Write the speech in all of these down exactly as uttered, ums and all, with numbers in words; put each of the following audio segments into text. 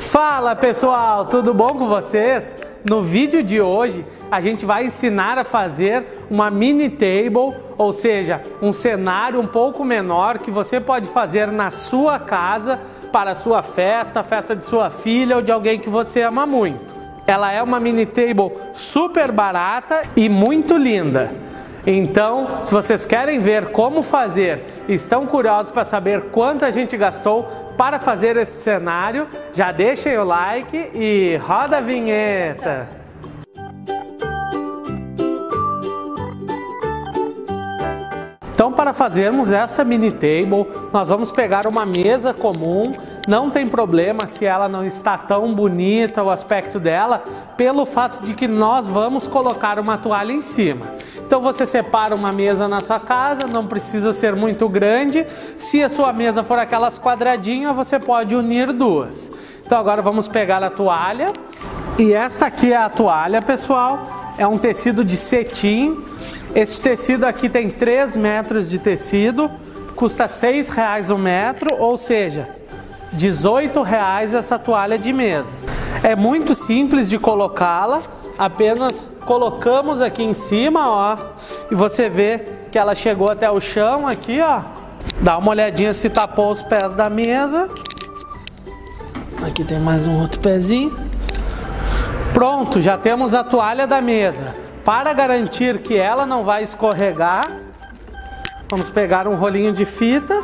Fala pessoal, tudo bom com vocês? No vídeo de hoje a gente vai ensinar a fazer uma mini table, ou seja, um cenário um pouco menor que você pode fazer na sua casa para a sua festa, a festa de sua filha ou de alguém que você ama muito. Ela é uma mini table super barata e muito linda. Então, se vocês querem ver como fazer e estão curiosos para saber quanto a gente gastou para fazer esse cenário, já deixem o like e roda a vinheta! Então, para fazermos esta mini table, nós vamos pegar uma mesa comum. Não tem problema se ela não está tão bonita, o aspecto dela, pelo fato de que nós vamos colocar uma toalha em cima. Então você separa uma mesa na sua casa, não precisa ser muito grande. Se a sua mesa for aquelas quadradinhas, você pode unir duas. Então agora vamos pegar a toalha. E essa aqui é a toalha, pessoal. É um tecido de cetim. Este tecido aqui tem três metros de tecido, custa seis reais o metro, ou seja, dezoito reais essa toalha de mesa. É muito simples de colocá-la, apenas colocamos aqui em cima, ó, e você vê que ela chegou até o chão aqui, ó. Dá uma olhadinha se tapou os pés da mesa. Aqui tem mais um outro pezinho. Pronto, já temos a toalha da mesa. Para garantir que ela não vai escorregar, vamos pegar um rolinho de fita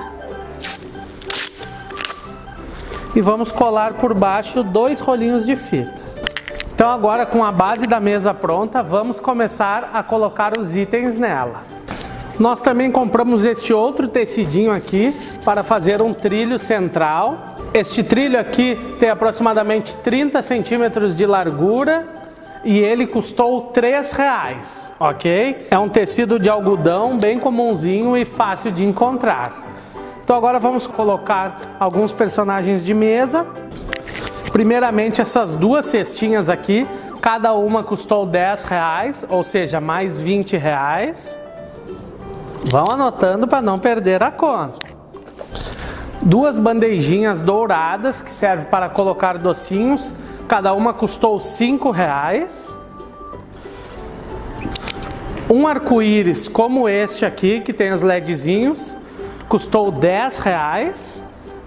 e vamos colar por baixo dois rolinhos de fita. Então agora, com a base da mesa pronta, vamos começar a colocar os itens nela. Nós também compramos este outro tecidinho aqui para fazer um trilho central. Este trilho aqui tem aproximadamente trinta centímetros de largura e ele custou três reais, ok? É um tecido de algodão bem comumzinho e fácil de encontrar. Então agora vamos colocar alguns personagens de mesa. Primeiramente, essas duas cestinhas aqui, cada uma custou dez reais, ou seja, mais vinte reais. Vão anotando para não perder a conta. Duas bandejinhas douradas que servem para colocar docinhos. Cada uma custou cinco reais. Um arco-íris como este aqui, que tem os ledzinhos, custou dez reais.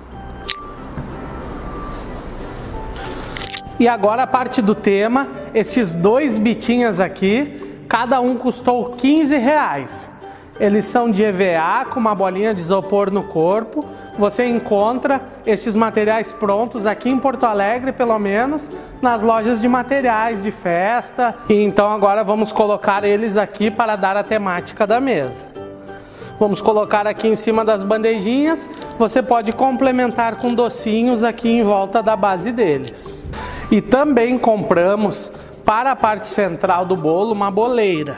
E agora a parte do tema, estes dois bitinhos aqui, cada um custou quinze reais. Eles são de E V A com uma bolinha de isopor no corpo. Você encontra estes materiais prontos aqui em Porto Alegre, pelo menos, nas lojas de materiais de festa. E então agora vamos colocar eles aqui para dar a temática da mesa. Vamos colocar aqui em cima das bandejinhas. Você pode complementar com docinhos aqui em volta da base deles. E também compramos para a parte central do bolo uma boleira.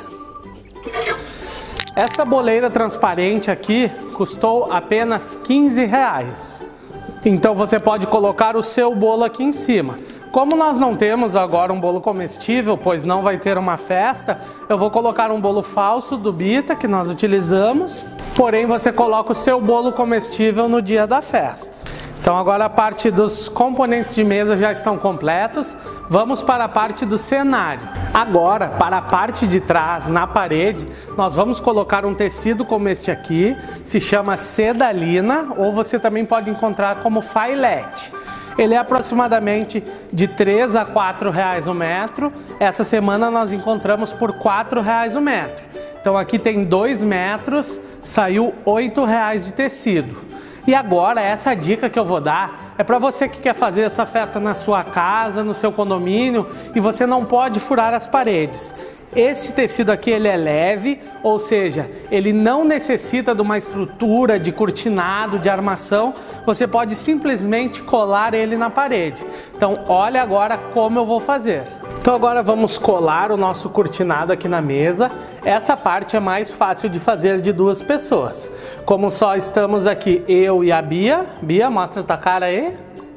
Esta boleira transparente aqui custou apenas quinze reais. Então você pode colocar o seu bolo aqui em cima. Como nós não temos agora um bolo comestível, pois não vai ter uma festa, eu vou colocar um bolo falso do Bita que nós utilizamos. Porém, você coloca o seu bolo comestível no dia da festa. Então agora a parte dos componentes de mesa já estão completos. Vamos para a parte do cenário. Agora, para a parte de trás, na parede, nós vamos colocar um tecido como este aqui. Se chama sedalina, ou você também pode encontrar como failete. Ele é aproximadamente de três a quatro reais o metro. Essa semana nós encontramos por quatro reais o metro. Então aqui tem dois metros, saiu oito reais de tecido. E agora, essa dica que eu vou dar é para você que quer fazer essa festa na sua casa, no seu condomínio, e você não pode furar as paredes. Este tecido aqui ele é leve, ou seja, ele não necessita de uma estrutura de cortinado, de armação. Você pode simplesmente colar ele na parede. Então olha agora como eu vou fazer. Então agora vamos colar o nosso cortinado aqui na mesa. Essa parte é mais fácil de fazer de duas pessoas. Como só estamos aqui eu e a Bia. Bia, mostra tua cara aí.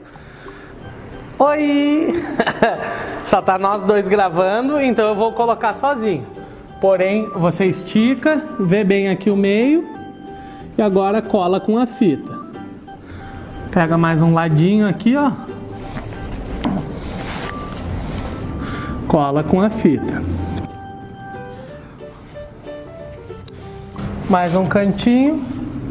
Oi! Só tá nós dois gravando, então eu vou colocar sozinho. Porém, você estica, vê bem aqui o meio e agora cola com a fita. Pega mais um ladinho aqui, ó. cola com a fita. Mais um cantinho.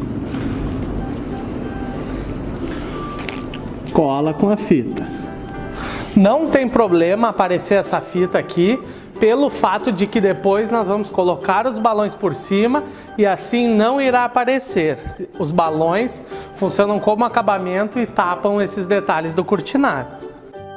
Cola com a fita. Não tem problema aparecer essa fita aqui, pelo fato de que depois nós vamos colocar os balões por cima e assim não irá aparecer. Os balões funcionam como acabamento e tapam esses detalhes do cortinado.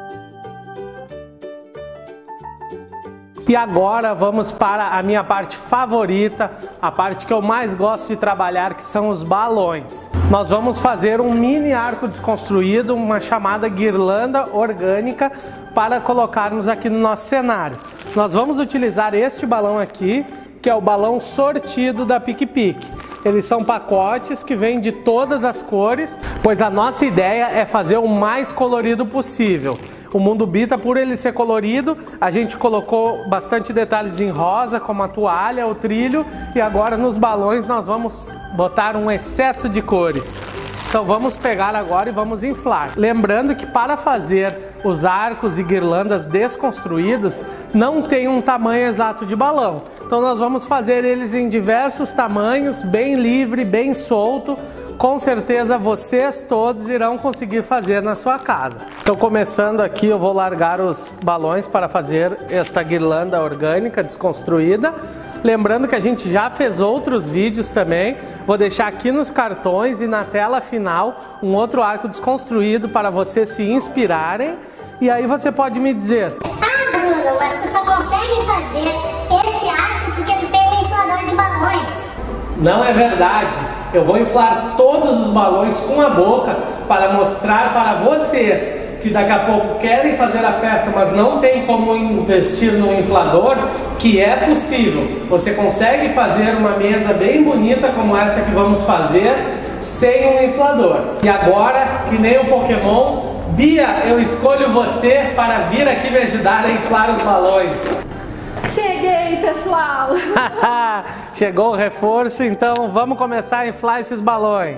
E agora vamos para a minha parte favorita, a parte que eu mais gosto de trabalhar, que são os balões. Nós vamos fazer um mini arco desconstruído, uma chamada guirlanda orgânica, para colocarmos aqui no nosso cenário. Nós vamos utilizar este balão aqui, que é o balão sortido da Pique-Pique. Eles são pacotes que vêm de todas as cores, pois a nossa ideia é fazer o mais colorido possível. O Mundo Bita, por ele ser colorido, a gente colocou bastante detalhes em rosa, como a toalha, o trilho, e agora nos balões nós vamos botar um excesso de cores. Então vamos pegar agora e vamos inflar. Lembrando que para fazer os arcos e guirlandas desconstruídos, não tem um tamanho exato de balão. Então nós vamos fazer eles em diversos tamanhos, bem livre, bem solto. Com certeza vocês todos irão conseguir fazer na sua casa. Então, começando aqui, eu vou largar os balões para fazer esta guirlanda orgânica desconstruída. Lembrando que a gente já fez outros vídeos também. Vou deixar aqui nos cartões e na tela final um outro arco desconstruído para vocês se inspirarem. E aí você pode me dizer: ah, Bruno, mas tu só consegue fazer este arco porque tu tem um inflador de balões. Não é verdade. Eu vou inflar todos os balões com a boca para mostrar para vocês que daqui a pouco querem fazer a festa, mas não tem como investir no inflador, que é possível. Você consegue fazer uma mesa bem bonita como esta que vamos fazer sem um inflador. E agora, que nem o Pokémon, Bia, eu escolho você para vir aqui me ajudar a inflar os balões. Cheguei, pessoal! Chegou o reforço, então vamos começar a inflar esses balões.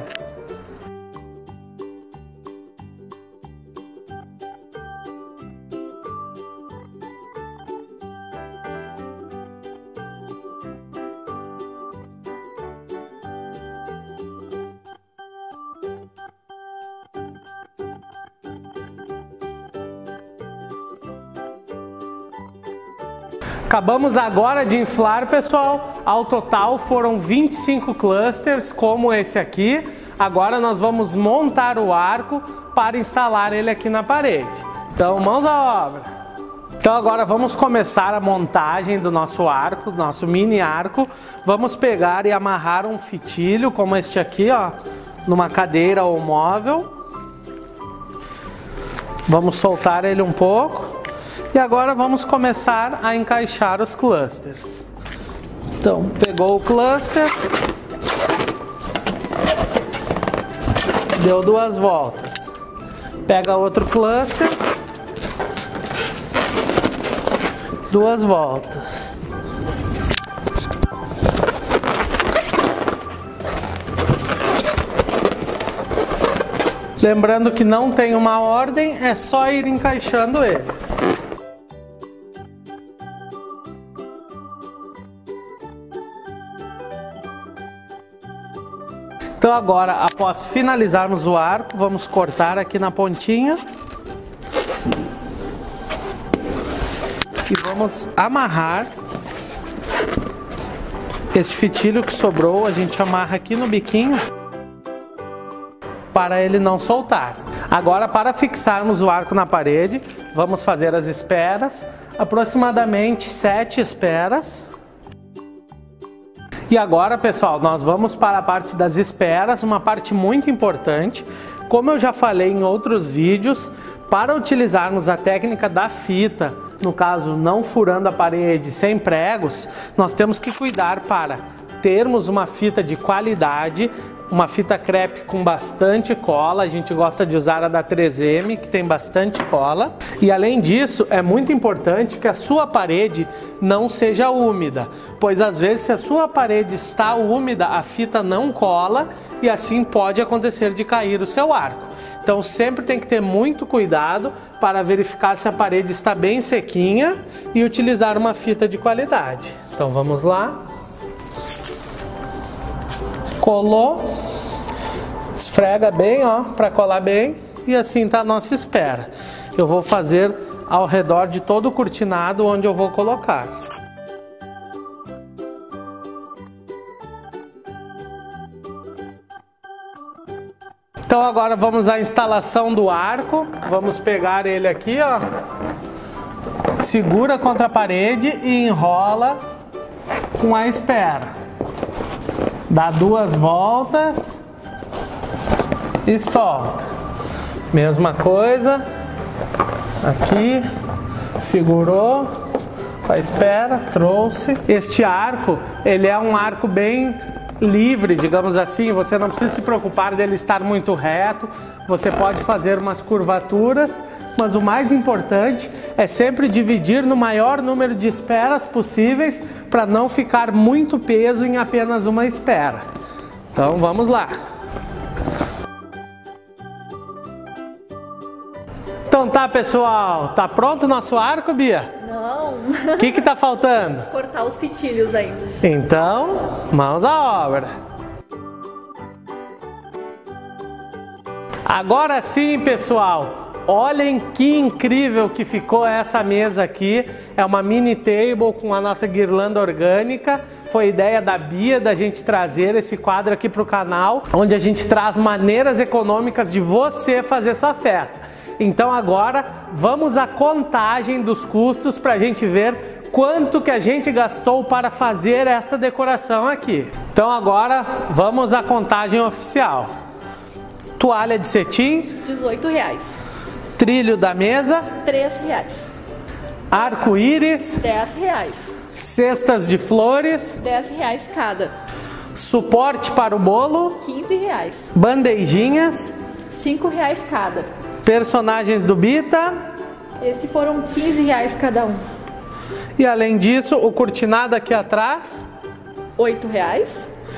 Acabamos agora de inflar, pessoal. Ao total foram vinte e cinco clusters, como esse aqui. Agora nós vamos montar o arco para instalar ele aqui na parede. Então, mãos à obra. Então agora vamos começar a montagem do nosso arco, do nosso mini arco. Vamos pegar e amarrar um fitilho, como este aqui, ó, numa cadeira ou móvel. Vamos soltar ele um pouco. E agora vamos começar a encaixar os clusters. Então, pegou o cluster, deu duas voltas. Pega outro cluster, duas voltas. Lembrando que não tem uma ordem, é só ir encaixando eles. Então agora, após finalizarmos o arco, vamos cortar aqui na pontinha. E vamos amarrar este fitilho que sobrou, a gente amarra aqui no biquinho para ele não soltar. Agora, para fixarmos o arco na parede, vamos fazer as esperas, aproximadamente sete esperas. E agora, pessoal, nós vamos para a parte das esperas, uma parte muito importante. Como eu já falei em outros vídeos, para utilizarmos a técnica da fita, no caso não furando a parede sem pregos, nós temos que cuidar para termos uma fita de qualidade, uma fita crepe com bastante cola. A gente gosta de usar a da três M, que tem bastante cola. E além disso, é muito importante que a sua parede não seja úmida, pois às vezes se a sua parede está úmida, a fita não cola e assim pode acontecer de cair o seu arco. Então sempre tem que ter muito cuidado para verificar se a parede está bem sequinha e utilizar uma fita de qualidade. Então vamos lá. Colou, esfrega bem, ó, para colar bem, e assim tá a nossa espera. Eu vou fazer ao redor de todo o cortinado onde eu vou colocar. Então agora vamos à instalação do arco. Vamos pegar ele aqui, ó, segura contra a parede e enrola com a espera. Dá duas voltas e solta. Mesma coisa aqui, segurou com a espera, trouxe. Este arco, ele é um arco bem livre, digamos assim. Você não precisa se preocupar dele estar muito reto. Você pode fazer umas curvaturas, mas o mais importante é sempre dividir no maior número de esperas possíveis para não ficar muito peso em apenas uma espera. Então vamos lá. Então tá, pessoal, tá pronto o nosso arco, Bia? Não. O que que tá faltando? Cortar os fitilhos ainda. Então, mãos à obra. Agora sim, pessoal, olhem que incrível que ficou essa mesa aqui. É uma mini table com a nossa guirlanda orgânica. Foi ideia da Bia da gente trazer esse quadro aqui para o canal, onde a gente traz maneiras econômicas de você fazer sua festa. Então agora vamos à contagem dos custos para a gente ver quanto que a gente gastou para fazer esta decoração aqui. Então agora vamos à contagem oficial. Toalha de cetim, dezoito reais. Trilho da mesa, três reais. Arco-íris, dez reais. Cestas de flores, dez reais cada. Suporte para o bolo, quinze reais. Bandejinhas, cinco reais cada. Personagens do Bita. Esses foram quinze reais cada um. E além disso, o cortinado aqui atrás, oito reais.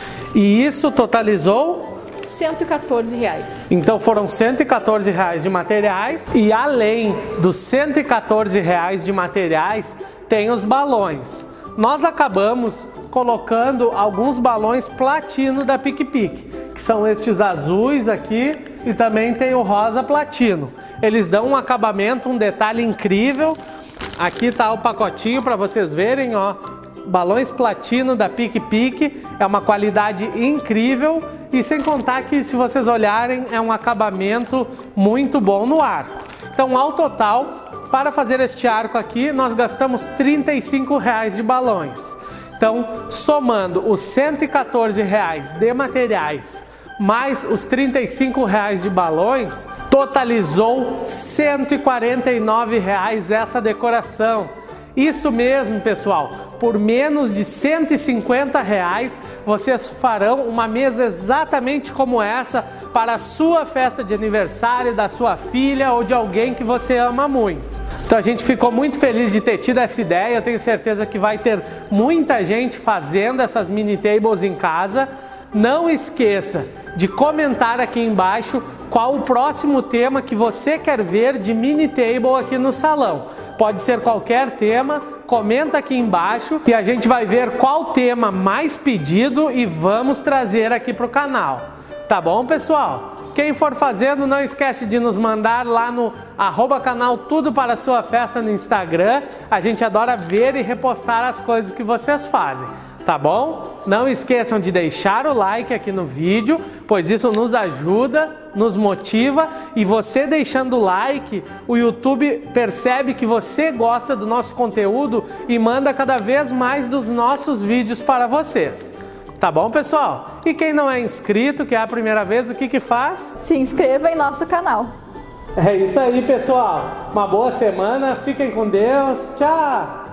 E isso totalizou cento e quatorze reais. Então foram cento e quatorze reais de materiais. E além dos cento e quatorze reais de materiais, tem os balões. Nós acabamos colocando alguns balões platino da Pique-Pique, que são estes azuis aqui, e também tem o rosa platino. Eles dão um acabamento, um detalhe incrível. Aqui está o pacotinho para vocês verem, ó. Balões platino da Pique-Pique, é uma qualidade incrível, e sem contar que, se vocês olharem, é um acabamento muito bom no arco. Então, ao total, para fazer este arco aqui, nós gastamos trinta e cinco reais de balões. Então, somando os cento e quatorze reais de materiais mais os trinta e cinco reais de balões, totalizou cento e quarenta e nove reais essa decoração. Isso mesmo, pessoal, por menos de cento e cinquenta reais vocês farão uma mesa exatamente como essa para a sua festa de aniversário, da sua filha ou de alguém que você ama muito. Então a gente ficou muito feliz de ter tido essa ideia. Eu tenho certeza que vai ter muita gente fazendo essas mini tables em casa. Não esqueça de comentar aqui embaixo qual o próximo tema que você quer ver de mini table aqui no salão. Pode ser qualquer tema, comenta aqui embaixo e a gente vai ver qual tema mais pedido e vamos trazer aqui para o canal. Tá bom, pessoal? Quem for fazendo, não esquece de nos mandar lá no arroba canal Tudo para a Sua Festa no Instagram. A gente adora ver e repostar as coisas que vocês fazem. Tá bom? Não esqueçam de deixar o like aqui no vídeo, pois isso nos ajuda, nos motiva, e você deixando o like, o YouTube percebe que você gosta do nosso conteúdo e manda cada vez mais dos nossos vídeos para vocês. Tá bom, pessoal? E quem não é inscrito, que é a primeira vez, o que que faz? Se inscreva em nosso canal. É isso aí, pessoal. Uma boa semana, fiquem com Deus. Tchau!